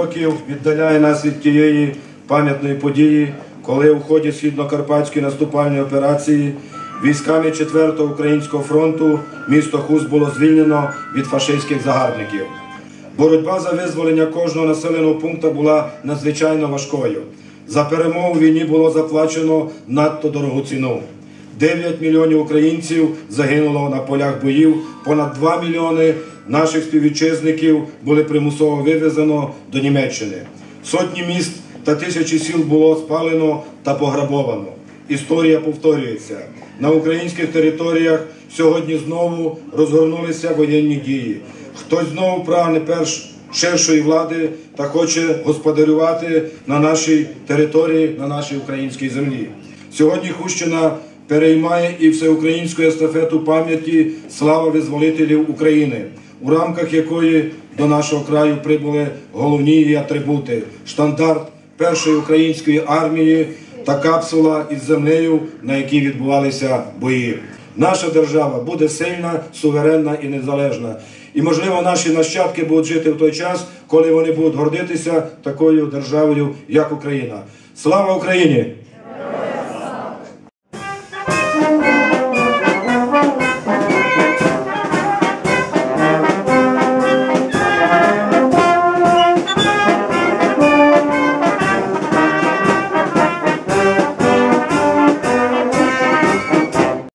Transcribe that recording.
років віддаляє нас від тієї пам'ятної події, коли у ході Східно-Карпатської наступальної операції військами 4-го Українського фронту місто Хуст було звільнено від фашистських загарбників. Боротьба за визволення кожного населеного пункту була надзвичайно важкою. За перемогу в війні було заплачено надто дорогу ціну. 9 мільйонів українців загинуло на полях боїв, понад 2 мільйони наших співвітчизників були примусово вивезено до Німеччини. Сотні міст та тисячі сіл було спалено та пограбовано. Історія повторюється. На українських територіях сьогодні знову розгорнулися воєнні дії. Хтось знову прагне ширшої влади та хоче господарювати на нашій території, на нашій українській землі. Сьогодні Хустщина переймає і всеукраїнську естафету пам'яті «Слава визволителів України», у рамках якої до нашого краю прибули головні її атрибути – штандарт першої української армії та капсула із землею, на якій відбувалися бої. Наша держава буде сильна, суверенна і незалежна. І, можливо, наші нащадки будуть жити в той час, коли вони будуть гордитися такою державою, як Україна. Слава Україні!